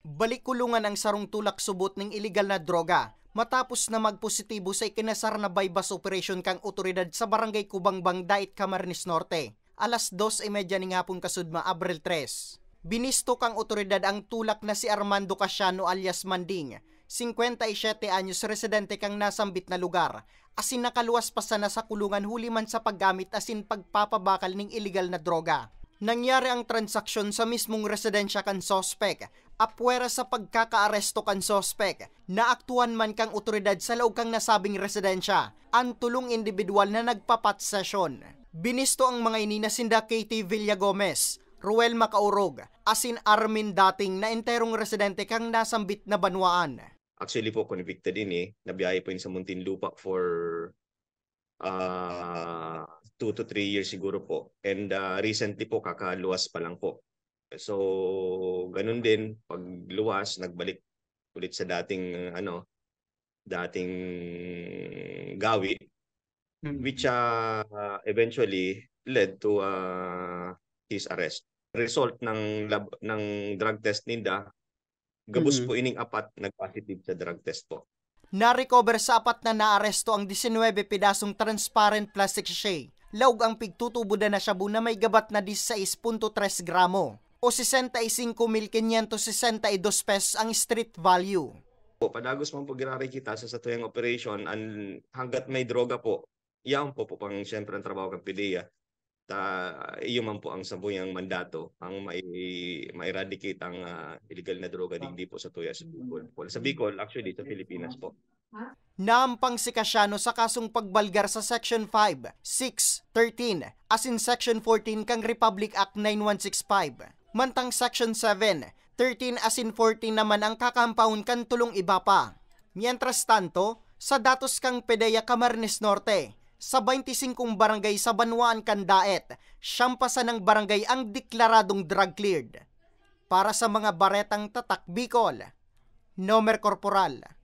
Balik kulungan ang sarong tulak subot ng iligal na droga matapos na magpositibo sa ikinasar na bypass operation kang otoridad sa barangay Kubangbang, Dait, Camarines Norte. Alas 2:30 ng hapon kasudma, Abril 3. Binisto kang otoridad ang tulak na si Armando Casiano alias Manding, 57 anyos, residente kang nasambit na lugar, asin nakaluwas pa sana sa kulungan huli man sa paggamit asin pagpapabakal ng iligal na droga. Nangyari ang transaksyon sa mismong residensya kan sospek, apwera sa pagkakaaresto kan sospek, naaktuhan man kang otoridad sa loob kang nasabing residensya, ang tulong individual na nagpapat session. Binisto ang mga ini na sinda Katie Villagomez, Ruel Macaurog, asin Armin Dating na enterong residente kang nasambit na banwaan. Actually po, convicted ini, nabiyahe po yun sa Muntinlupa for 2 to 3 years siguro po. And recently po, kakaluwas pa lang po. So, ganun din, pag luwas, nagbalik ulit sa dating, dating gawi, which eventually led to his arrest. Result ng drug test ninda, gabos po ining apat nag-positive sa drug test po. Na-recover sa apat na naaresto ang 19 pedasong transparent plastic sachet. Laog ang pigtutubo na shabu na may gabat na 16.3 gramo o 65,562 pesos ang street value. Padagos man po girari kita sa tuyang operation, hanggat may droga po, iyan po pang siyempre ang trabaho ng PDEA. Iyo man po ang sabuyang mandato ang ma-eradicate ang illegal na droga hindi po sa tuya sa Bicol. Sa Bicol, actually sa Pilipinas po. Naampang si Casiano sa kasong pagbalgar sa Section 5, 6, 13, asin Section 14 kang Republic Act 9165. Mantang Section 7, 13 asin 14 naman ang kakampaun kan tulong iba pa. Mientras tanto, sa datos kang PDEA Camarines Norte, sa 25 barangay sa Banwaan kan Dait, siyampasan ng barangay ang deklaradong drug cleared. Para sa mga baretang tatak Bicol, Nomer Corporal.